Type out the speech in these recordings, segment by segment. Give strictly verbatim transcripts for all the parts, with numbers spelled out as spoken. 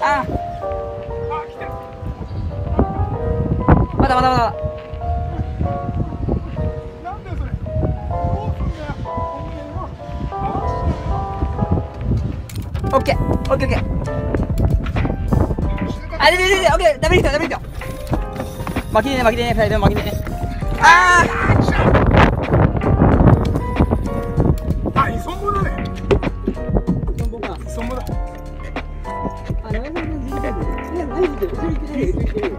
あーまだまだまだ。 なんだよそれ。どうすんだよ。 オッケーオッケーオッケー。あ、でででで、オッケー、ダメリットダメリット。負けねえ負けねえ、ふたりとも負けねえ。あーあ、イソンボだね。 イソンボか。 イソンボだ。 あ、長澤さん自体で。いや、何言ってる。後ろ行ってないよ、後ろ行ってないよ。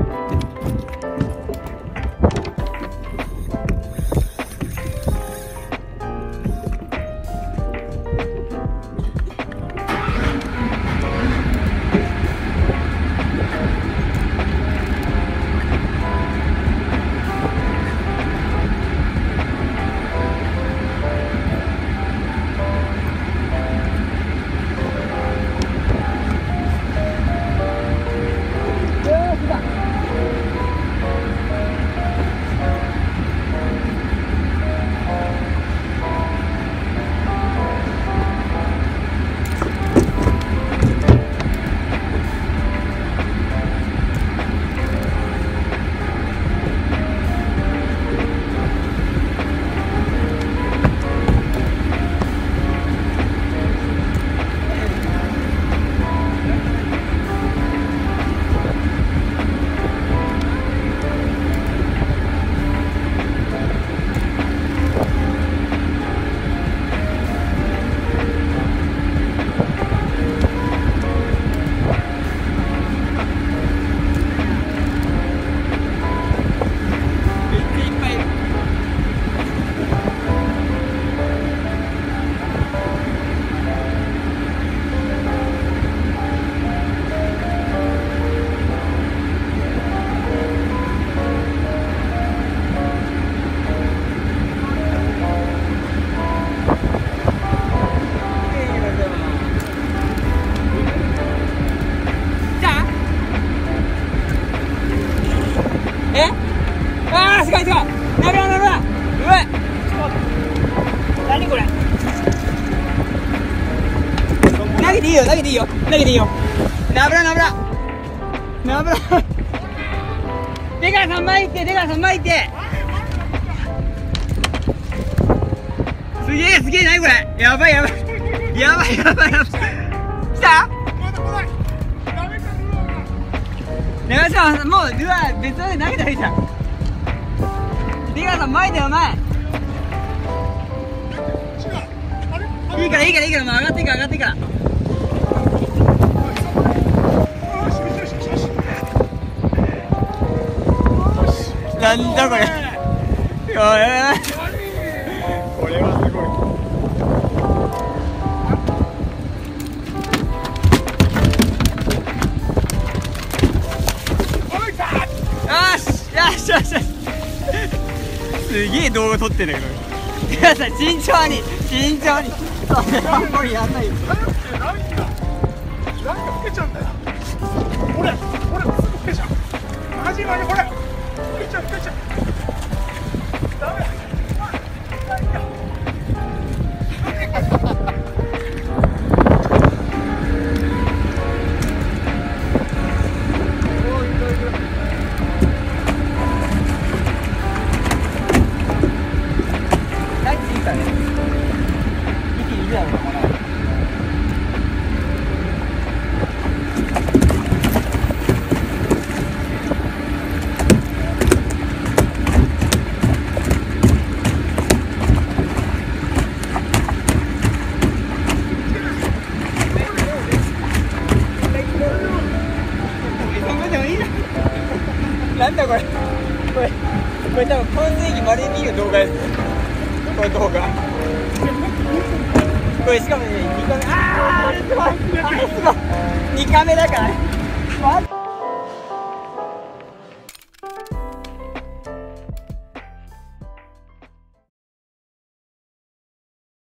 え？あー、すごいすごい。なるなるなる。うまい。何これ。投げていいよ、投げていいよ、投げていいよ。ナブラナブラ。ナブラ。出川さん前行って、出川さん前行って。すげえすげえ、何これ。やばいやばい。やばいやばいやばい。来た？長澤さん、もうルアー別ので投げたらいいじゃん。出川さん前だよ、前。いいからいいからいいから、もう上がっていいから上がっていいから。なんだこれ。おい、これはすごい。よしよし。すげえ動画撮ってるよ。皆さん慎重に慎重に。そんな半分やんないよ。 何が老けちゃうんだよ。ほれほれ、すぐ老けちゃう。マジマジ、ほれ老けちゃう老けちゃう。ダメ。なんだこれ。これこれ多分今世紀まで見る動画です。この動画。これしかもね、にかめ、あーすごい、あーすごい、にかめだからね。